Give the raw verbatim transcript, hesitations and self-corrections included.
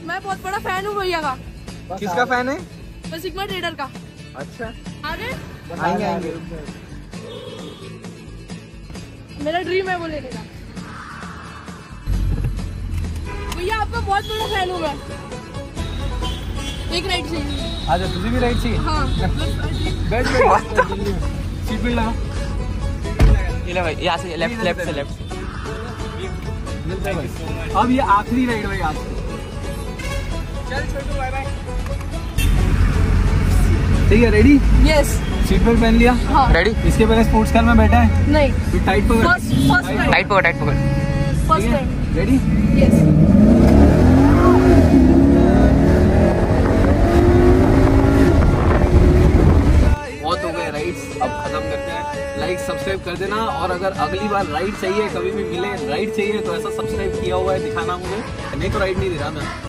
मैं बहुत बड़ा फैन हूँ भैया का। किसका फैन है? मैं सिग्मा ट्रेडर का। अच्छा आगे आएंगे आएंगे। मेरा ड्रीम है वो लेने का। भैया आपका बहुत बड़ा फैन हूँ मैं। एक राइड चाहिए। अच्छा तुझे भी राइड चाहिए? हाँ। बैठ बैठ सीट बेल्ट लगा। ये ले भाई, यहाँ से लेफ्ट लेफ्ट से लेफ्ट। अब ये आखिरी राइड भाई आज। चल छोटू बाय बाय। ठीक है रेडी? यस। सीट बेल्ट पहन लिया? हाँ। रेडी? इसके पहले स्पोर्ट्स कार में बैठा है? नहीं। फिर टाइट पकड़। First first time. टाइट पकड़ टाइट पकड़। First time. रेडी? यस। बहुत हो गए राइड्स, अब खत्म करते हैं। लाइक सब्सक्राइब कर देना, और अगर अगली बार राइड चाहिए, कभी भी मिले राइड चाहिए तो ऐसा सब्सक्राइब किया हुआ है दिखाना मुझे। नहीं तो राइड नहीं दे रहा मैं।